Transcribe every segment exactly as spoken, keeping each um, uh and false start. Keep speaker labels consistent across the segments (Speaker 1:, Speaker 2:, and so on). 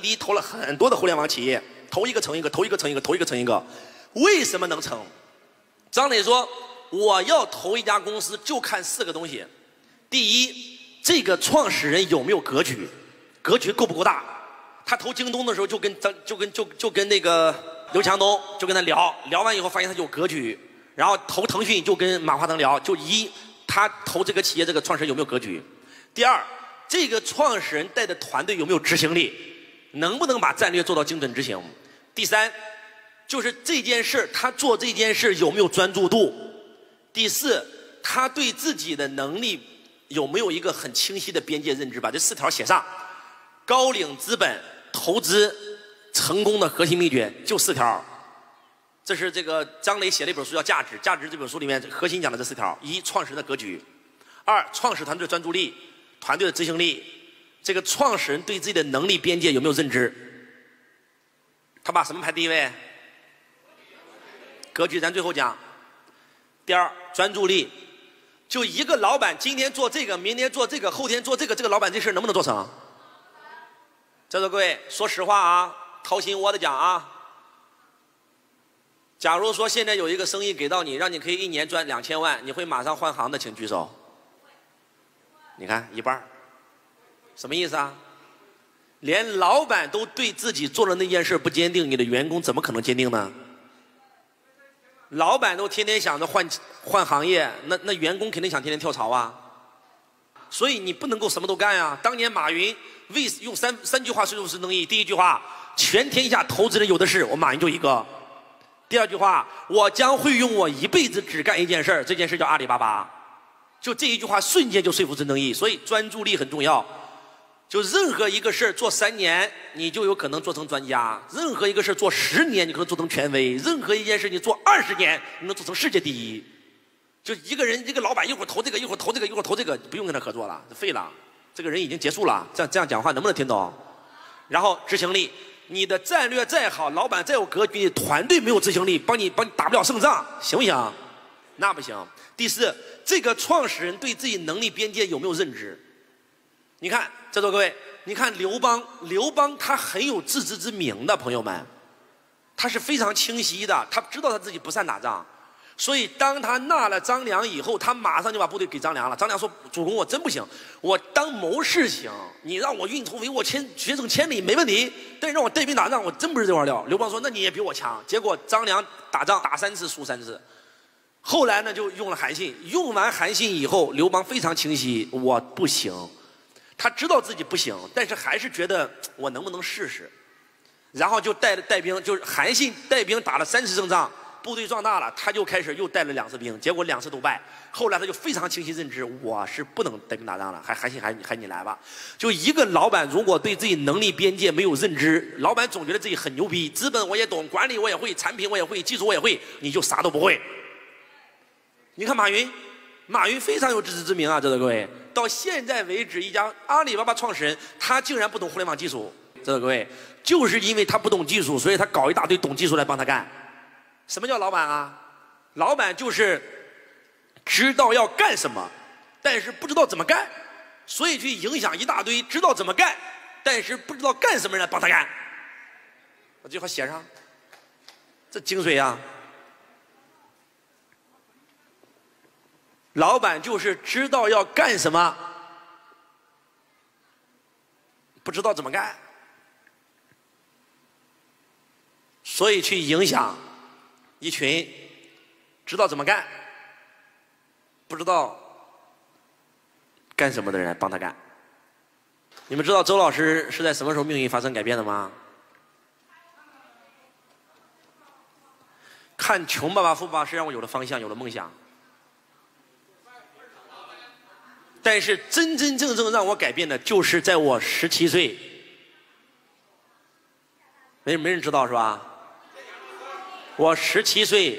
Speaker 1: 滴投了很多的互联网企业，投一个成一个，投一个成一个，投一个成一个。为什么能成？张磊说：“我要投一家公司，就看四个东西。第一，这个创始人有没有格局，格局够不够大？他投京东的时候就跟张就跟就就跟那个刘强东就跟他聊，聊完以后发现他有格局。然后投腾讯就跟马化腾聊，就一他投这个企业这个创始人有没有格局。第二，这个创始人带的团队有没有执行力，能不能把战略做到精准执行。第三。”就是这件事，他做这件事有没有专注度？第四，他对自己的能力有没有一个很清晰的边界认知？把这四条写上。高瓴资本投资成功的核心秘诀就四条。这是这个张磊写了一本书叫《价值》，《价值》这本书里面核心讲的这四条：一、创始人的格局；二、创始团队的专注力、团队的执行力；这个创始人对自己的能力边界有没有认知？他把什么排第一位？格局咱最后讲。第二，专注力，就一个老板今天做这个，明天做这个，后天做这个，这个老板这事能不能做成？在座各位，说实话啊，掏心窝的讲啊。假如说现在有一个生意给到你，让你可以一年赚两千万，你会马上换行的，请举手。你看一半，什么意思啊？连老板都对自己做的那件事不坚定，你的员工怎么可能坚定呢？老板都天天想着换换行业，那那员工肯定想天天跳槽啊。所以你不能够什么都干呀。当年马云为用三三句话说出是能力：第一句话，全天下投资人有的是，我马云就一个；第二句话，我将会用我一辈子只干一件事，这件事叫阿里巴巴。就这一句话，瞬间就说服曾正义。所以专注力很重要。就任何一个事做三年，你就有可能做成专家；任何一个事做十年，你可能做成权威；任何一件事你做二十年，你能做成世界第一。就一个人，一个老板一会儿投这个，一会儿投这个，一会儿投这个，不用跟他合作了，废了。这个人已经结束了。这样这样讲话能不能听懂？然后执行力，你的战略再好，老板再有格局，团队没有执行力，帮你帮你打不了胜仗，行不行？那不行。第四，这个创始人对自己能力边界有没有认知？你看，在座各位，你看刘邦，刘邦他很有自知之明的，朋友们，他是非常清晰的，他知道他自己不善打仗，所以当他纳了张良以后，他马上就把部队给张良了。张良说：“主公，我真不行，我当谋士行，你让我运筹帷幄千决胜千里没问题，但是让我带兵打仗，我真不是这块料。”刘邦说：“那你也比我强。”结果张良打仗打三次输三次，后来呢就用了韩信，用完韩信以后，刘邦非常清晰，我不行。他知道自己不行，但是还是觉得我能不能试试，然后就带带兵，就是韩信带兵打了三次胜仗，部队壮大了，他就开始又带了两次兵，结果两次都败。后来他就非常清晰认知，我是不能带兵打仗了，还韩信还还你来吧。就一个老板如果对自己能力边界没有认知，老板总觉得自己很牛逼，资本我也懂，管理我也会，产品我也会，技术我也会，你就啥都不会。你看马云，马云非常有自知之明啊，这位各位。到现在为止，一家阿里巴巴创始人，他竟然不懂互联网技术。这位各位，就是因为他不懂技术，所以他搞一大堆懂技术来帮他干。什么叫老板啊？老板就是知道要干什么，但是不知道怎么干，所以去影响一大堆知道怎么干，但是不知道干什么人来帮他干。把这句话写上，这精髓啊！老板就是知道要干什么，不知道怎么干，所以去影响一群知道怎么干、不知道干什么的人帮他干。你们知道周老师是在什么时候命运发生改变的吗？看《穷爸爸富爸爸》是让我有了方向，有了梦想。但是真真正正让我改变的，就是在我十七岁，没没人知道是吧？我十七岁，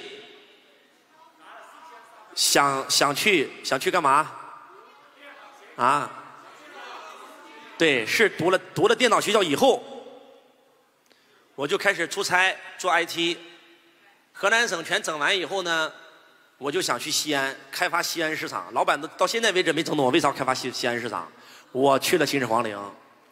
Speaker 1: 想想去想去干嘛？啊？对，是读了读了电脑学校以后，我就开始出差做 I T， 河南省全整完以后呢，我就想去西安开发西安市场，老板都到现在为止没整懂我为啥要开发西西安市场。我去了秦始皇陵，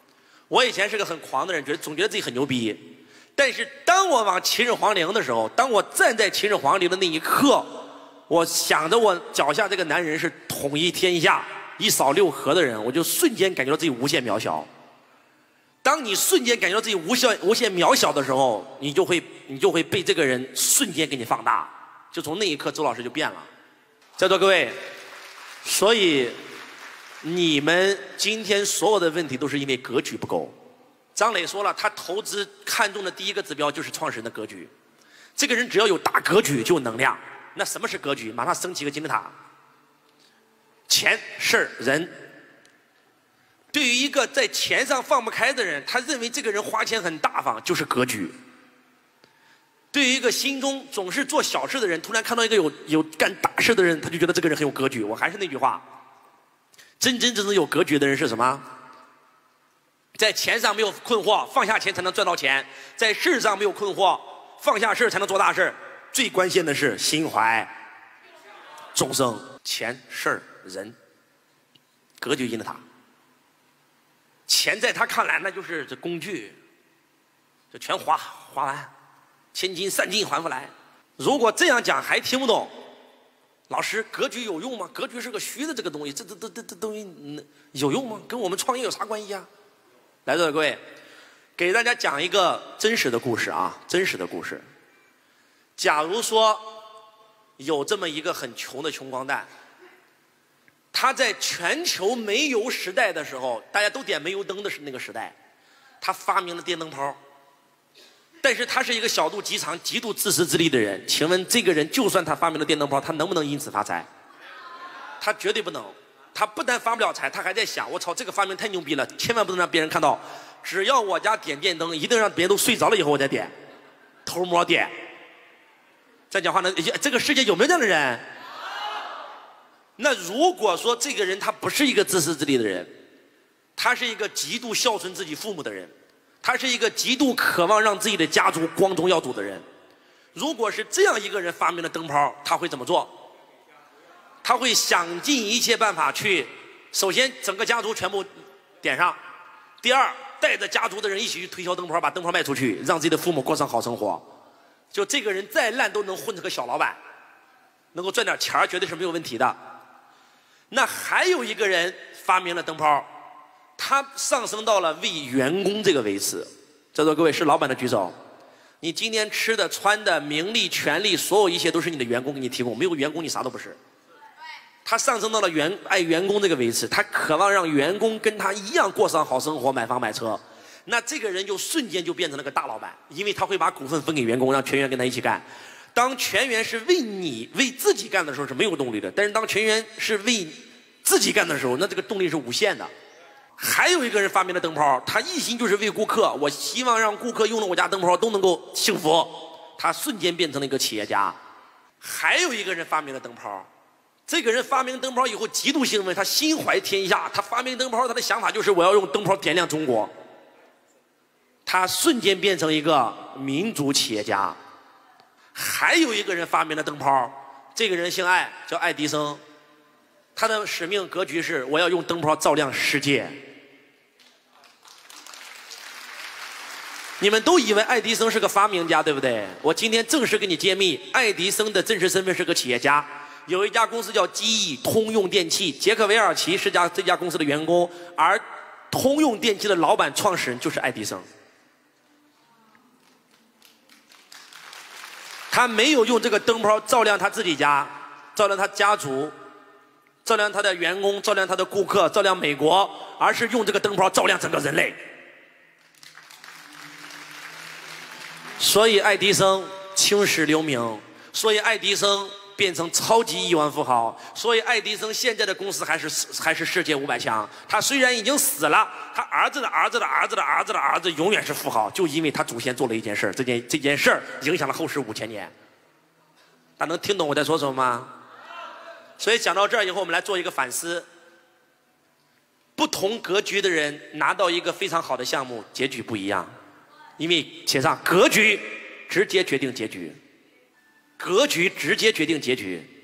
Speaker 1: 我以前是个很狂的人，觉得总觉得自己很牛逼。但是当我往秦始皇陵的时候，当我站在秦始皇陵的那一刻，我想着我脚下这个男人是统一天下、一扫六合的人，我就瞬间感觉到自己无限渺小。当你瞬间感觉到自己无限无限渺小的时候，你就会你就会被这个人瞬间给你放大。就从那一刻，周老师就变了。在座各位，所以你们今天所有的问题都是因为格局不够。张磊说了，他投资看中的第一个指标就是创始人的格局。这个人只要有大格局，就有能量。那什么是格局？马上升起一个金字塔。钱、事儿、人。对于一个在钱上放不开的人，他认为这个人花钱很大方，就是格局。对于一个心中总是做小事的人，突然看到一个有有干大事的人，他就觉得这个人很有格局。我还是那句话，真真正正有格局的人是什么？在钱上没有困惑，放下钱才能赚到钱；在事上没有困惑，放下事才能做大事。最关键的是心怀众生，钱、事儿、人，格局金字塔。钱在他看来那就是这工具，就全花花完。千金散尽还复来。如果这样讲还听不懂，老师，格局有用吗？格局是个虚的这个东西，这这这这这东西、嗯、有用吗？跟我们创业有啥关系啊？来座的各位，给大家讲一个真实的故事啊，真实的故事。假如说有这么一个很穷的穷光蛋，他在全球煤油时代的时候，大家都点煤油灯的是那个时代，他发明了电灯泡。但是他是一个小肚鸡肠、极度自私自利的人。请问这个人，就算他发明了电灯泡，他能不能因此发财？他绝对不能。他不但发不了财，他还在想：我操，这个发明太牛逼了，千万不能让别人看到。只要我家点电灯，一定让别人都睡着了以后我再点，偷摸点。再讲话呢，这个世界有没有这样的人？那如果说这个人他不是一个自私自利的人，他是一个极度孝顺自己父母的人。他是一个极度渴望让自己的家族光宗耀祖的人。如果是这样一个人发明了灯泡，他会怎么做？他会想尽一切办法去，首先整个家族全部点上，第二带着家族的人一起去推销灯泡，把灯泡卖出去，让自己的父母过上好生活。就这个人再烂都能混成个小老板，能够赚点钱绝对是没有问题的。那还有一个人发明了灯泡，他上升到了为员工这个位置。在座各位是老板的举手。你今天吃的、穿的、名利、权利，所有一切都是你的员工给你提供，没有员工你啥都不是。他上升到了员爱员工这个位置，他渴望让员工跟他一样过上好生活，买房买车。那这个人就瞬间就变成了个大老板，因为他会把股份分给员工，让全员跟他一起干。当全员是为你为自己干的时候是没有动力的，但是当全员是为自己干的时候，那这个动力是无限的。还有一个人发明了灯泡，他一心就是为顾客，我希望让顾客用了我家灯泡都能够幸福，他瞬间变成了一个企业家。还有一个人发明了灯泡，这个人发明灯泡以后极度兴奋，他心怀天下，他发明灯泡，他的想法就是我要用灯泡点亮中国，他瞬间变成一个民族企业家。还有一个人发明了灯泡，这个人姓艾，叫爱迪生，他的使命格局是我要用灯泡照亮世界。你们都以为爱迪生是个发明家，对不对？我今天正式给你揭秘，爱迪生的真实身份是个企业家。有一家公司叫机翼通用电器，杰克韦尔奇是家这家公司的员工，而通用电器的老板创始人就是爱迪生。他没有用这个灯泡照亮他自己家，照亮他家族，照亮他的员工，照亮他的顾客，照亮美国，而是用这个灯泡照亮整个人类。所以爱迪生青史留名，所以爱迪生变成超级亿万富豪，所以爱迪生现在的公司还是还是世界五百强。他虽然已经死了，他儿子的儿子的儿子的儿子的儿子永远是富豪，就因为他祖先做了一件事，这件这件事影响了后世五千年。大家能听懂我在说什么吗？所以讲到这儿以后，我们来做一个反思。不同格局的人拿到一个非常好的项目，结局不一样，因为写上格局直接决定结局。格局直接决定结局。